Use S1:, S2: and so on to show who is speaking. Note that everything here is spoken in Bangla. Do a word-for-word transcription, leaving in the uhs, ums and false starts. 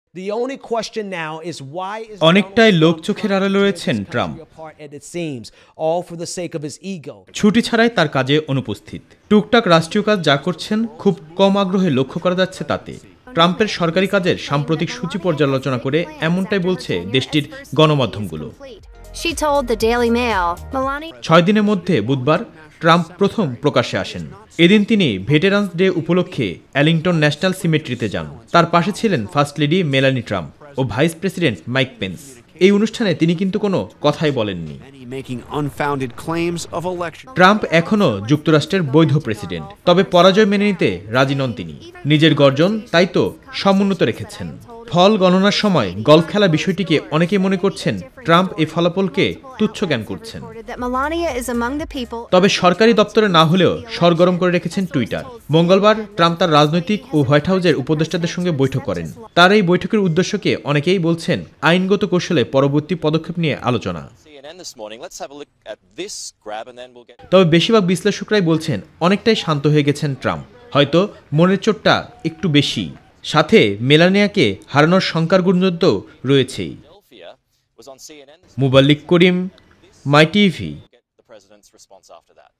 S1: অনেকটাই লোক চোখের আড়ালে রয়েছেন ট্রাম্প। ছুটি ছাড়াই তার কাজে অনুপস্থিত। টুকটাক রাষ্ট্রীয় কাজ যা করছেন খুব কম আগ্রহে লক্ষ্য করা যাচ্ছে তাতে। ট্রাম্পের সরকারি কাজের সাম্প্রতিক সূচি পর্যালোচনা করে এমনটাই বলছে দেশটির গণমাধ্যমগুলো। ছয় দিনের মধ্যে বুধবার ট্রাম্প প্রথম প্রকাশ্যে আসেন। এদিন তিনি ভেটেরান্স ডে উপলক্ষে অ্যালিংটন ন্যাশনাল সিমেট্রিতে যান। তার পাশে ছিলেন ফার্স্ট লেডি মেলানি ট্রাম্প ও ভাইস প্রেসিডেন্ট মাইক পেন্স। এই অনুষ্ঠানে তিনি কিন্তু কোনো কথাই বলেননি। ট্রাম্প এখনও যুক্তরাষ্ট্রের বৈধ প্রেসিডেন্ট, তবে পরাজয় মেনে নিতে রাজি নন তিনি। নিজের গর্জন তাই তো সমুন্নত রেখেছেন। ফল গণনার সময় গলফ খেলা বিষয়টিকে অনেকে মনে করছেন ট্রাম্প এই ফলাফলকে তুচ্ছ জ্ঞান করছেন। তবে সরকারি দপ্তরে না হলেও সরগরম করে রেখেছেন টুইটার। মঙ্গলবার ট্রাম্প তার রাজনৈতিক ও হোয়াইট হাউসের উপদেষ্টাদের সঙ্গে বৈঠক করেন। তার এই বৈঠকের উদ্দেশ্যকে অনেকেই বলছেন আইনগত কৌশলে পরবর্তী পদক্ষেপ নিয়ে আলোচনা। তবে বেশিরভাগ বিশ্লেষকরাই বলছেন অনেকটাই শান্ত হয়ে গেছেন ট্রাম্প, হয়তো মনের চোটটা একটু বেশি, সাথে মেলানিয়াকে হারানোর শঙ্কার গুঞ্জন তো রয়েছেই। Muballik Karim, my TV.